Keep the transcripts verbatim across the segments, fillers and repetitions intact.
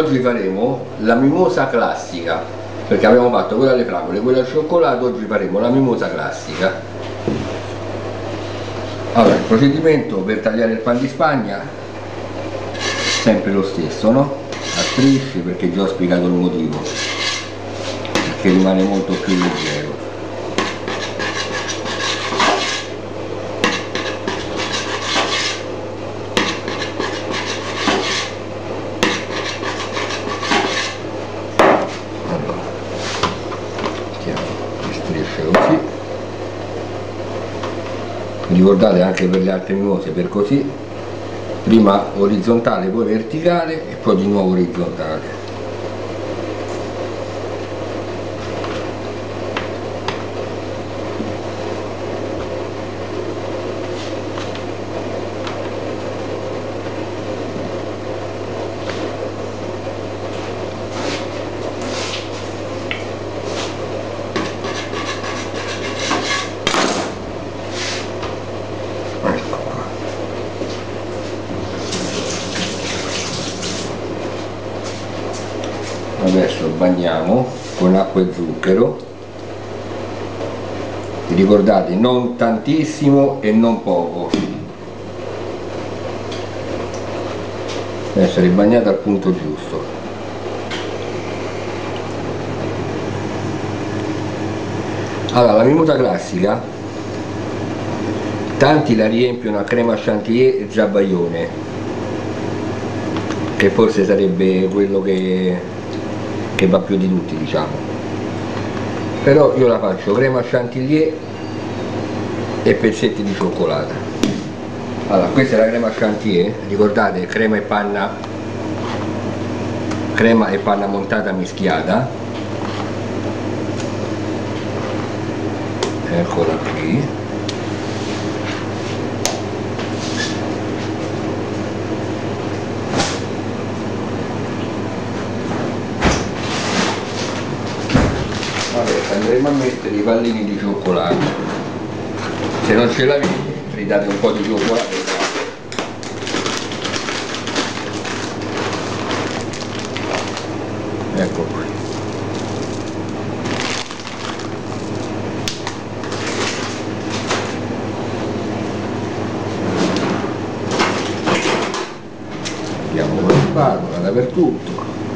Oggi faremo la mimosa classica, perché abbiamo fatto quella alle fragole, quella al cioccolato, oggi faremo la mimosa classica. Allora, il procedimento per tagliare il pan di Spagna sempre lo stesso, no? A strisce, perché già ho spiegato il motivo, perché rimane molto più leggero. Così, ricordate anche per le altre mimose, per così, prima orizzontale, poi verticale e poi di nuovo orizzontale. Adesso bagniamo con acqua e zucchero, ricordate non tantissimo e non poco, deve essere bagnato al punto giusto. Allora, la mimosa classica tanti la riempiono a crema chantilly e zabaione, che forse sarebbe quello che che va più di tutti, diciamo, però io la faccio crema chantilly e pezzetti di cioccolata. Allora, questa è la crema chantilly, ricordate, crema e panna crema e panna montata mischiata, eccola qui. Adesso andremo a mettere i pallini di cioccolato, se non ce l'avete ridate un po' di cioccolato. Ecco qui. Mettiamo con la spatola dappertutto.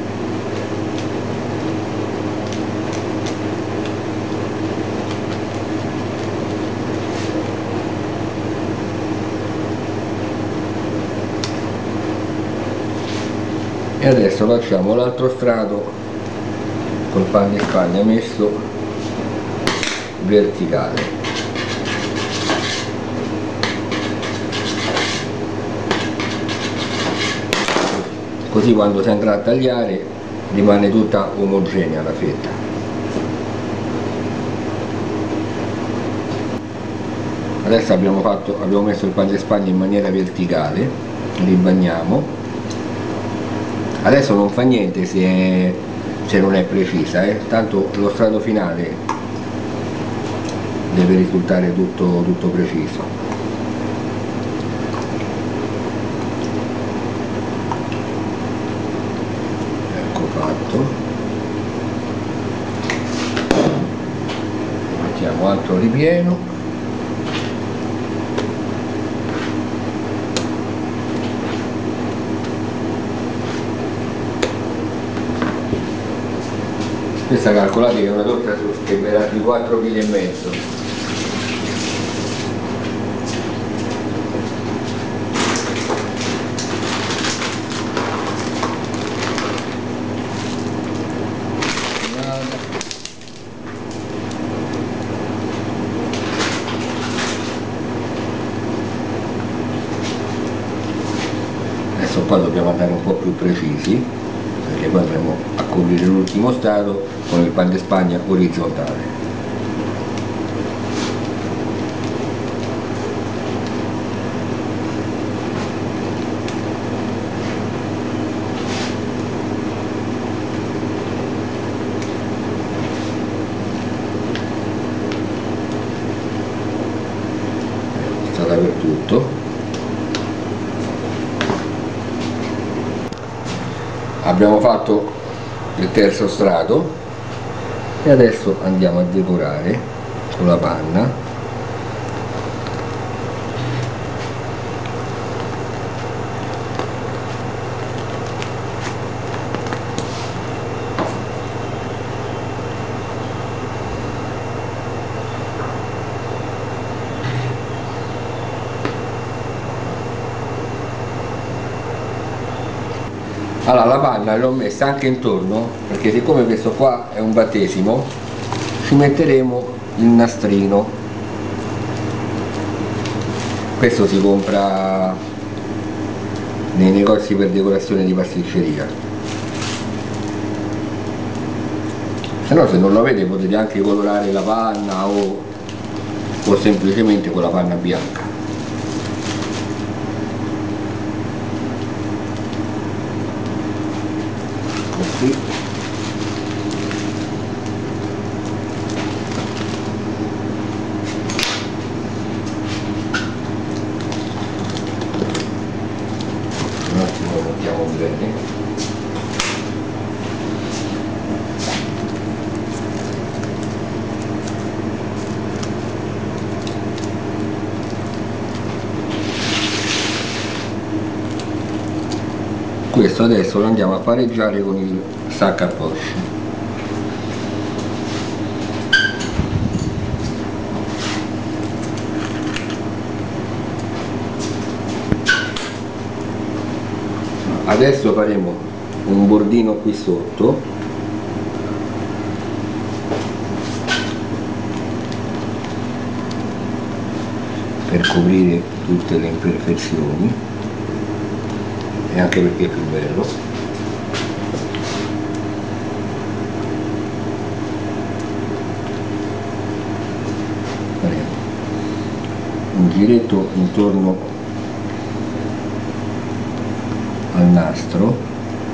E adesso facciamo l'altro strato col pan di Spagna messo verticale. Così quando si andrà a tagliare rimane tutta omogenea la fetta. Adesso abbiamo, fatto, abbiamo messo il pan di Spagna in maniera verticale, ribagniamo. Adesso non fa niente se, è, se non è precisa, eh? Tanto lo strato finale deve risultare tutto, tutto preciso. Ecco fatto. Mettiamo altro ripieno. Questa calcolate che è una torta che verrà di quattro chili e mezzo. Adesso qua dobbiamo andare un po' più precisi, perché poi andremo a coprire l'ultimo strato con il pan di Spagna orizzontale. Sta dappertutto. Abbiamo fatto il terzo strato e adesso andiamo a decorare con la panna. Allora la panna l'ho messa anche intorno perché siccome questo qua è un battesimo ci metteremo il nastrino. Questo si compra nei negozi per decorazione di pasticceria, se no, se non lo avete potete anche colorare la panna o, o semplicemente con la panna bianca. Così. Un attimo lo mettiamo bene. Questo adesso lo andiamo a pareggiare con il sac à poche. Adesso faremo un bordino qui sotto per coprire tutte le imperfezioni e anche perché è più bello. Faremo un giretto intorno al nastro,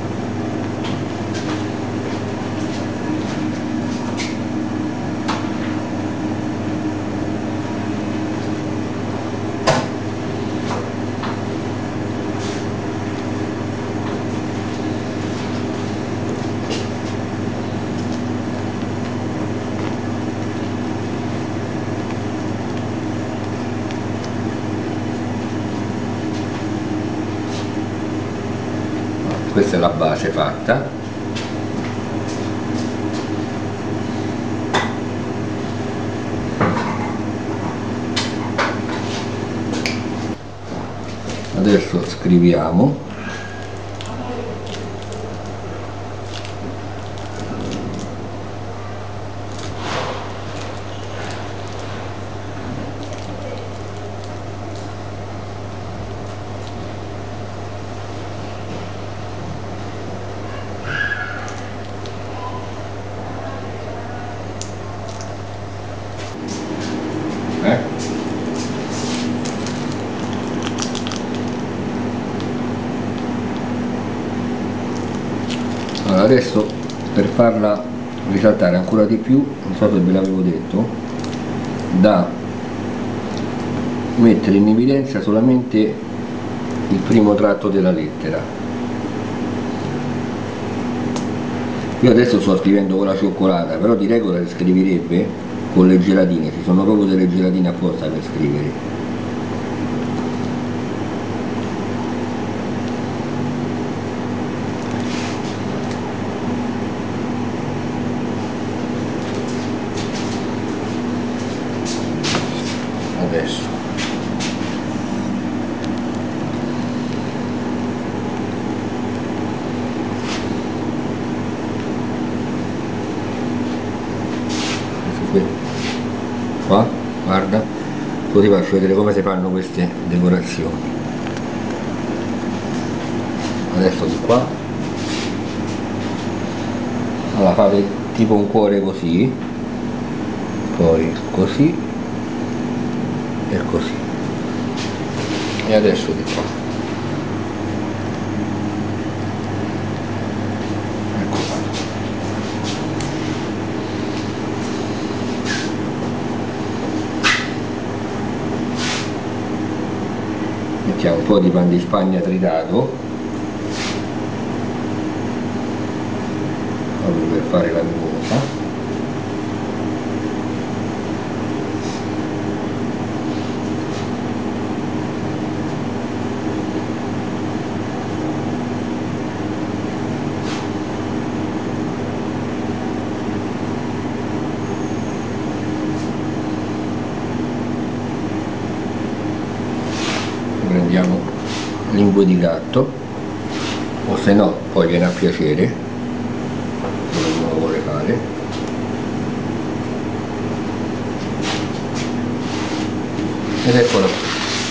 questa è la base fatta. Adesso scriviamo. Eh? Allora, adesso per farla risaltare ancora di più, non so se ve l'avevo detto, da mettere in evidenza solamente il primo tratto della lettera. Io adesso sto scrivendo con la cioccolata, però di regola si scriverebbe con le gelatine, ci sono proprio delle gelatine apposta per scrivere. Adesso qua, guarda, così vi faccio vedere come si fanno queste decorazioni. Adesso di qua, allora fate tipo un cuore così, poi così e così, e adesso di qua. Ecco qua. Mettiamo un po' di pan di Spagna tritato. fare la mimosa. Prendiamo lingue di gatto, o se no poi viene a piacere come uno vuole fare. Ed eccola qui.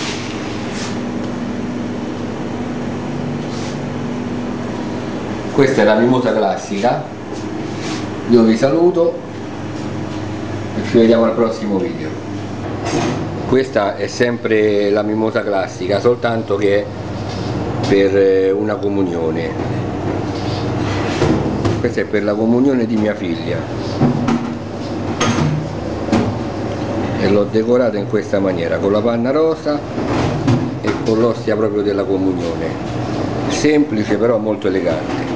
Questa è la mimosa classica. Io vi saluto e ci vediamo al prossimo video. Questa è sempre la mimosa classica, soltanto che è per una comunione. Questa è per la comunione di mia figlia e l'ho decorata in questa maniera, con la panna rosa e con l'ostia proprio della comunione. Semplice però molto elegante.